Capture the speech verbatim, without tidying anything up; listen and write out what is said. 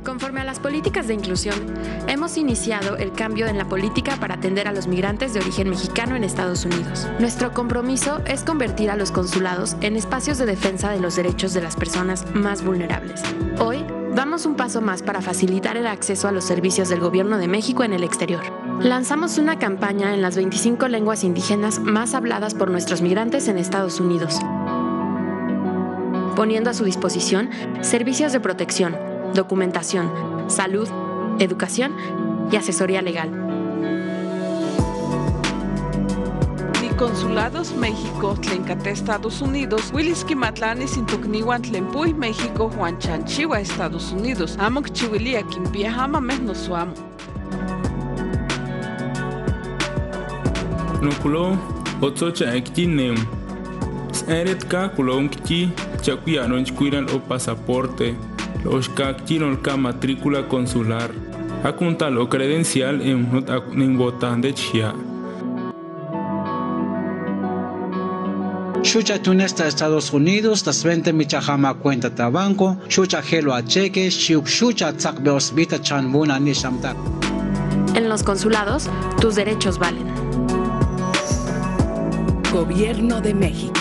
Conforme a las políticas de inclusión, hemos iniciado el cambio en la política para atender a los migrantes de origen mexicano en Estados Unidos. Nuestro compromiso es convertir a los consulados en espacios de defensa de los derechos de las personas más vulnerables. Hoy, damos un paso más para facilitar el acceso a los servicios del Gobierno de México en el exterior. Lanzamos una campaña en las veinticinco lenguas indígenas más habladas por nuestros migrantes en Estados Unidos, poniendo a su disposición servicios de protección, documentación, salud, educación y asesoría legal. Ni Consulados México, Tlencate Estados Unidos, Willis Kimatlani Sintukniwan Tlempuy México, Juan Chanchiwa Estados Unidos, Amok Chiwilia Kimpiahama Mehnosuamo. Nukulo, Otsocha Ekinem, Eretka Kulon Kchi, Chakuya Nonchkuiran o pasaporte. Los cacchinos ka matrícula consular. Akunta lo credencial en un botán de chia. Chucha tunesta Estados Unidos, das veinte michahama cuenta tabanco, chucha gelo a cheque, chucha tzakbeos vita chanbuna ni shamtak. En los consulados, tus derechos valen. Gobierno de México.